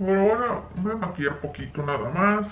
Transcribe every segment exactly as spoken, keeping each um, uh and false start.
Bueno, ahora voy a maquillar poquito nada más.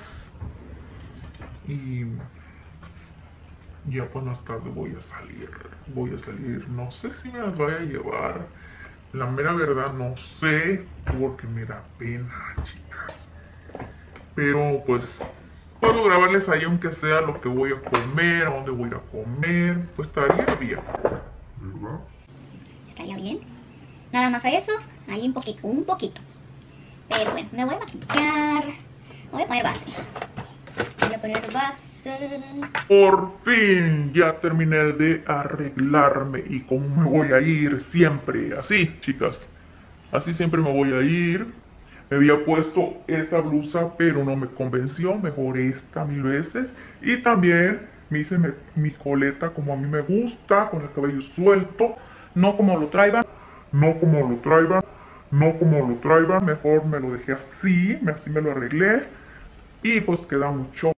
Y ya pues más tarde voy a salir. Voy a salir. No sé si me las voy a llevar. La mera verdad no sé. Porque me da pena, chicas. Pero pues puedo grabarles ahí aunque sea lo que voy a comer, a dónde voy a ir a comer. Pues estaría bien, ¿verdad? Estaría bien. Nada más a eso. Ahí un poquito, un poquito. Pero bueno, me voy a maquillar. Voy a poner base. Voy a poner base. Por fin ya terminé de arreglarme. Y como me voy a ir siempre así, chicas. Así siempre me voy a ir. Me había puesto esta blusa, pero no me convenció. Mejor esta mil veces. Y también me hice mi, mi coleta como a mí me gusta, con el cabello suelto. No como lo traigan. No como lo traigan. No como lo traigan. Mejor me lo dejé así. Así me lo arreglé. Y pues queda mucho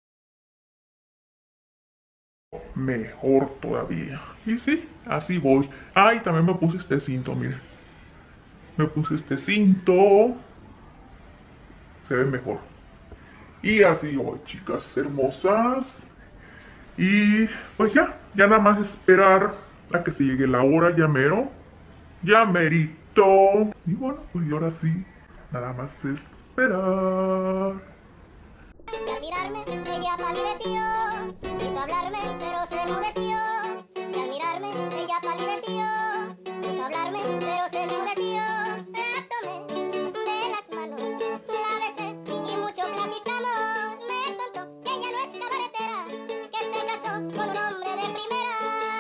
mejor todavía. Y sí, así voy. Ah, y también me puse este cinto, miren. Me puse este cinto. Se ve mejor. Y así voy, chicas hermosas. Y pues ya, ya nada más esperar a que se llegue la hora, ya mero. Ya merito. Y bueno, pues ahora sí, nada más esperar. Y al mirarme, ella palideció. Quiso hablarme, pero se enmudeció. Y al mirarme, ella palideció. Quiso hablarme, pero se enmudeció. La tomé de las manos, la besé y mucho platicamos. Me contó que ella no es cabaretera, que se casó con un hombre de primera.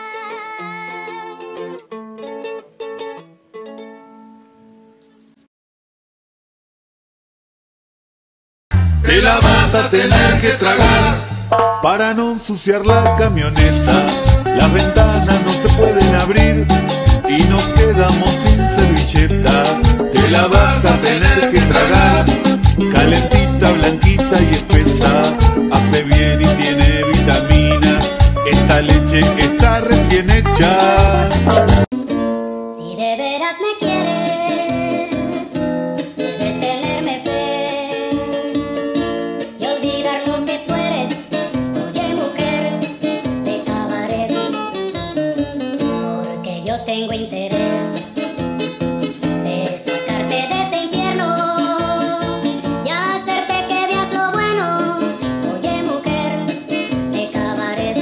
Te la vas a tener que tragar para no ensuciar la camioneta. Las ventanas no se pueden abrir y nos quedamos sin servilleta. Te la vas a tener que tragar, calentita, blanquita y espesa. Hace bien y tiene vitaminas. Esta leche está recién hecha. Si de veras me quieres, debes tenerme fe y olvidar lo que tú eres. Oye, mujer de cabaret, porque yo tengo interés de sacarte de ese infierno y hacerte que veas lo bueno. Oye, mujer de cabaret,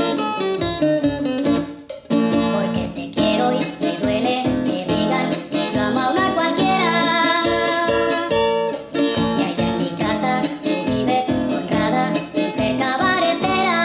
porque te quiero y me duele que digan que yo amo a una cualquiera. Y allá en mi casa tú vives honrada sin ser cabaretera.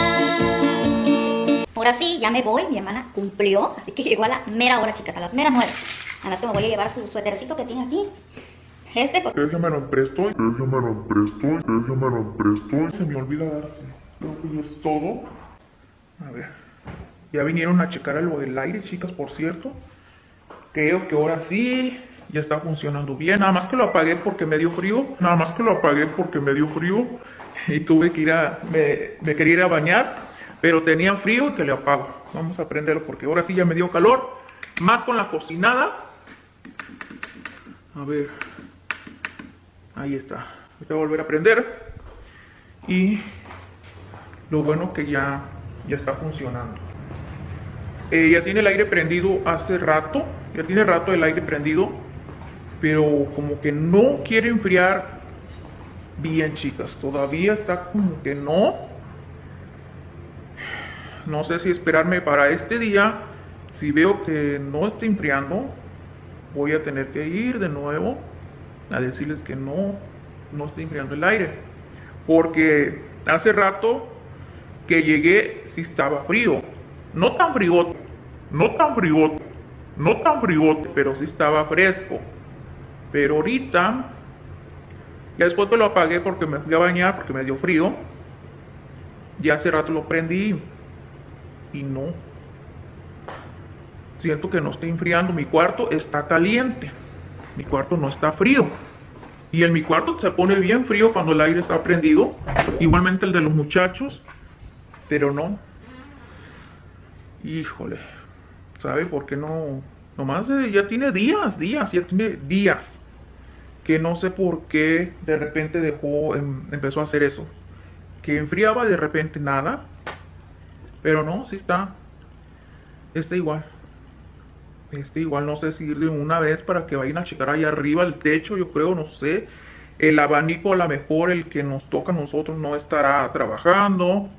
Ahora sí, ya me voy. Mi hermana cumplió. Así que llegó a la mera hora, chicas. A las meras nueve. Además que me voy a llevar su suétercito que tiene aquí. Este porque... Déjame lo empresto. Déjame lo empresto. Déjame lo empresto. Se me olvida dárselo. Creo que ya es todo. A ver. Ya vinieron a checar algo del aire, chicas, por cierto. Creo que ahora sí ya está funcionando bien. Nada más que lo apagué porque me dio frío. Nada más que lo apagué porque me dio frío. Y tuve que ir a... Me, me quería ir a bañar. Pero tenía frío y que le apago. Vamos a prenderlo porque ahora sí ya me dio calor. Más con la cocinada. A ver. Ahí está. Voy a volver a prender. Y lo bueno que ya, ya está funcionando. Eh, ya tiene el aire prendido hace rato. Ya tiene rato el aire prendido. Pero como que no quiere enfriar bien, chicas. Todavía está como que no. No sé si esperarme para este día. Si veo que no está enfriando, voy a tener que ir de nuevo a decirles que no, no está enfriando el aire. Porque hace rato que llegué sí estaba frío. No tan frío, no tan frío, no tan frío, pero sí estaba fresco. Pero ahorita, ya después que lo apagué porque me fui a bañar, porque me dio frío. Ya hace rato lo prendí y no. Siento que no está enfriando. Mi cuarto está caliente. Mi cuarto no está frío. Y en mi cuarto se pone bien frío cuando el aire está prendido. Igualmente el de los muchachos. Pero no. Híjole. ¿Sabe por qué no? Nomás eh, ya tiene días, días, ya tiene días que no sé por qué de repente dejó, em, empezó a hacer eso. Que enfriaba de repente nada. Pero no, sí está. Está igual. Está igual, no sé si ir de una vez para que vayan a checar ahí arriba el techo, yo creo, no sé. El abanico, a lo mejor el que nos toca a nosotros no estará trabajando.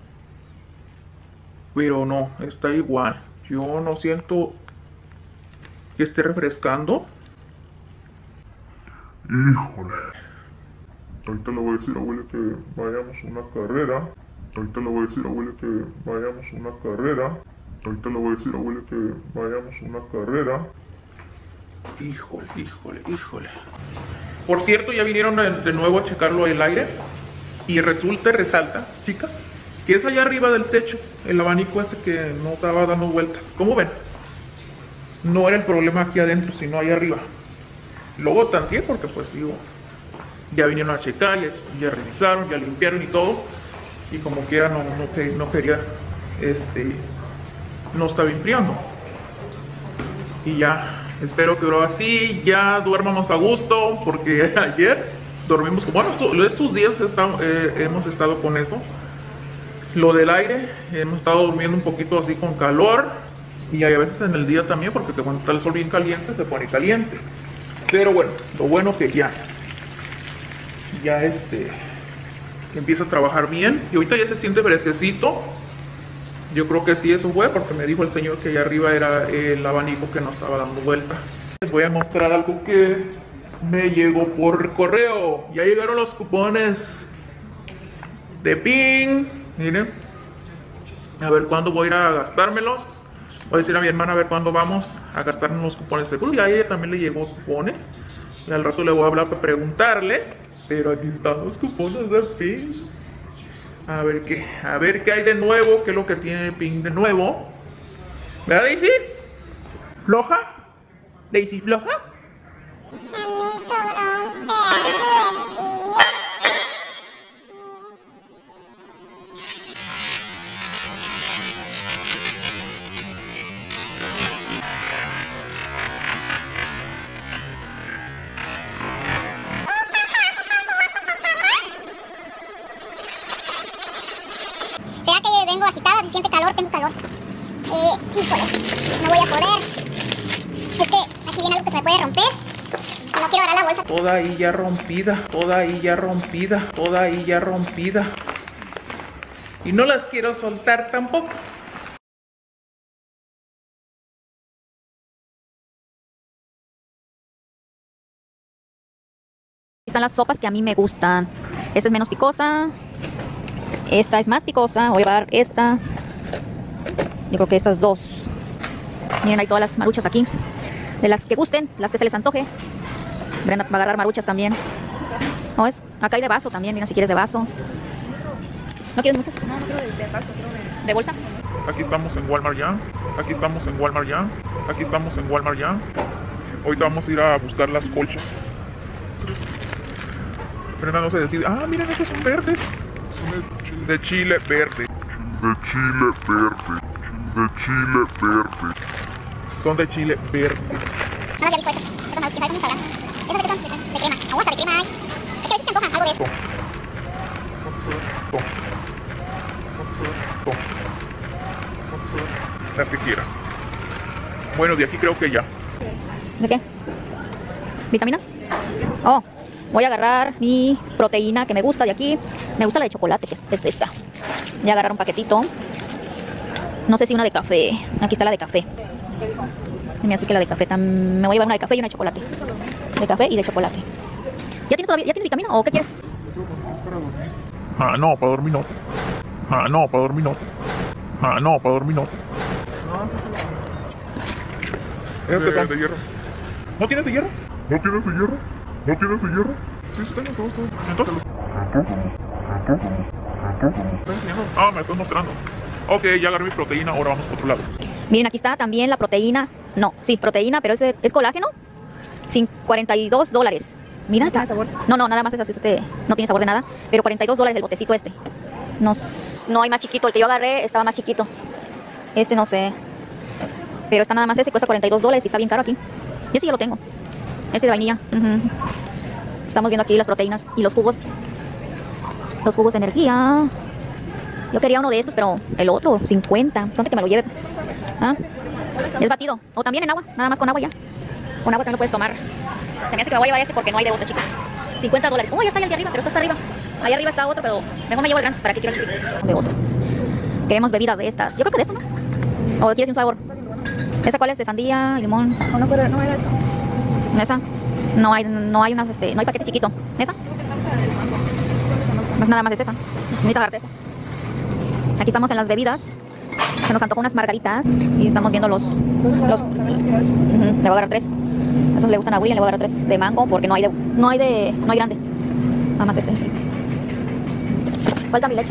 Pero no, está igual. Yo no siento que esté refrescando. Híjole. Ahorita le voy a decir a Willy que vayamos a una carrera. Ahorita le voy a decir a Willy que vayamos a una carrera. Ahorita le voy a decir a Willy que vayamos a una carrera. Híjole, híjole, híjole. Por cierto, ya vinieron de, de nuevo a checarlo el aire. Y resulta y resalta, chicas, que es allá arriba del techo, el abanico ese que no estaba dando vueltas. ¿Cómo ven? No era el problema aquí adentro, sino allá arriba. Luego tanteé porque pues digo, ya vinieron a checar, ya, ya revisaron, ya limpiaron y todo. Y como quiera no, no, no quería, este, no estaba enfriando. Y ya, espero que ahora sí, ya duermamos a gusto, porque ayer dormimos, bueno, estos días estamos, eh, hemos estado con eso. Lo del aire, hemos estado durmiendo un poquito así con calor. Y hay a veces en el día también, porque cuando está el sol bien caliente, se pone caliente. Pero bueno, lo bueno que ya, ya este, empieza a trabajar bien. Y ahorita ya se siente fresquecito. Yo creo que sí, eso fue porque me dijo el señor que allá arriba era el abanico que nos estaba dando vuelta. Les voy a mostrar algo que me llegó por correo. Ya llegaron los cupones de Ping. Miren, a ver cuándo voy a ir a gastármelos. Voy a decir a mi hermana a ver cuándo vamos a gastarnos los cupones de Cruz. Y a ella también le llegó cupones. Y al rato le voy a hablar para preguntarle. Pero aquí están los cupones de Ping. A ver qué, a ver qué hay de nuevo, qué es lo que tiene Ping de nuevo. ¿Verdad, Daisy? ¿Floja? ¿Daisy floja? ¿Será que vengo agitada? ¿Se siente calor? Tengo calor. Eh, híjole, no voy a poder. Es que aquí viene algo que se me puede romper. Y no quiero agarrar la bolsa. Toda ahí ya rompida, toda ahí ya rompida, toda ahí ya rompida. Y no las quiero soltar tampoco. Están las sopas que a mí me gustan. Esta es menos picosa. Esta es más picosa. Voy a llevar esta. Yo creo que estas dos. Miren, hay todas las maruchas aquí. De las que gusten, las que se les antoje. Brenda va a agarrar maruchas también. ¿No es? Acá hay de vaso también. Mira si quieres de vaso. ¿No quieres muchas? No, no quiero de, de vaso, quiero de, de bolsa. Aquí estamos en Walmart ya. Aquí estamos en Walmart ya. Aquí estamos en Walmart ya. Ahorita vamos a ir a buscar las colchas. Brenda no se decide. Ah, miren, estos son verdes. Son de chile verde. De chile verde. De chile verde. Son de chile verde. No las había visto estas. Estas maruchas, ¿sabes cómo sabrán? Estas de qué son? De crema. Aguanta, de crema hay. Es que a veces se antojan algo de esto. Toma. Toma. Las que quieras. Bueno, de aquí creo que ya. ¿De qué? ¿Vitaminas? Oh, voy a agarrar mi proteína que me gusta de aquí. Me gusta la de chocolate, que es, es esta. Voy a agarrar un paquetito. No sé si una de café. Aquí está la de café. Mira, así que la de café. Me voy a llevar una de café y una de chocolate. De café y de chocolate. ¿Ya tienes todavía? ¿Ya tienes vitamina o qué quieres? Ah, no, para dormir no. Ah, no, para dormir no. Ah, no, para dormir no. ¿Esas que son de hierro? ¿No tienes de hierro? ¿No tienes de hierro? ¿No tienes de hierro? Sí, sí tengo todos, todos. Entonces. ¿Estás enseñando? Ah, me estás mostrando. Ok, ya agarré mi proteína, ahora vamos a otro lado. Miren, aquí está también la proteína. No, sí, proteína, pero es, es colágeno. Sin cuarenta y dos dólares. Mira, está. No, no, nada más es este. No tiene sabor de nada. Pero cuarenta y dos dólares el botecito este. No, no hay más chiquito. El que yo agarré estaba más chiquito. Este no sé. Pero está nada más ese, cuesta cuarenta y dos dólares y está bien caro aquí. Y ese yo lo tengo. Este de vainilla. Uh-huh. Estamos viendo aquí las proteínas y los jugos. Los jugos de energía. Yo quería uno de estos, pero el otro, cincuenta. Son de que me lo lleve. ¿Ah? Es batido. O también en agua. Nada más con agua ya. Con agua también lo puedes tomar. Se me hace que me voy a llevar este porque no hay de otro, chicos. cincuenta dólares. Oh, ya está ahí el de arriba, pero esto está arriba. Allá arriba está otro, pero mejor me llevo el grande. ¿Para qué quiero el chiquito? De otros. Queremos bebidas de estas. Yo creo que de esta, ¿no? ¿O quieres un sabor? ¿Esa cuál es? De sandía y limón. No, no, pero no era esa. ¿Esa? No hay, no hay unas, este, no hay paquete chiquito. ¿Esa? No es nada más es esa. Necesito agarrarte esa. Aquí estamos en las bebidas. Se nos antojó unas margaritas. Y estamos viendo los... los uh-huh. Le voy a agarrar tres. Esos le gustan a William, le voy a agarrar tres de mango porque no hay de... No hay de... No hay grande. Nada más este, sí. Falta mi leche.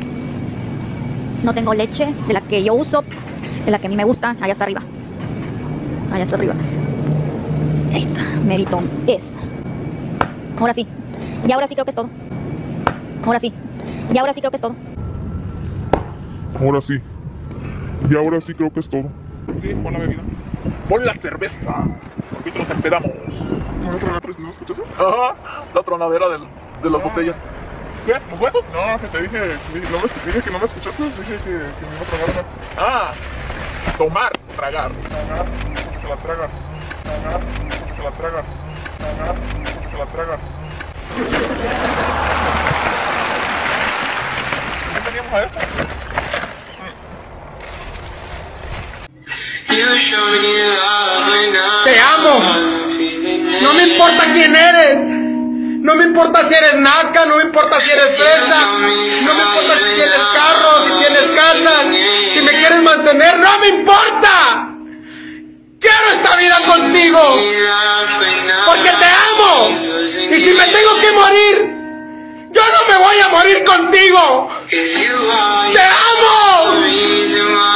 No tengo leche de la que yo uso. De la que a mí me gusta. Allá está arriba. Allá está arriba. Ahí está. Mérito es. Ahora sí. Y ahora sí creo que es todo. Ahora sí. Y ahora sí creo que es todo. Ahora sí. Y ahora sí creo que es todo. Sí, pon la bebida. Pon la cerveza. Porque nos enteramos. ¿No tronaderas? ¿No escuchas eso? Ajá. La tronadera del, de las ah. botellas. ¿Qué? ¿Los huesos? No, que te dije, no me, dije que no me escuchaste. Dije que, que me iba a tragar una. Ah. Tomar, tragar. Tragar, te la tragas. Tragar, te la tragas. Tragar, te la tragas. ¿Qué teníamos a eso? Te amo. No me importa quién eres. No me importa si eres naca, no me importa si eres fresa, no me importa si tienes carro, si tienes casa, si me quieres mantener, no me importa. Quiero esta vida contigo, porque te amo. Y si me tengo que morir, yo no me voy a morir contigo. Te amo.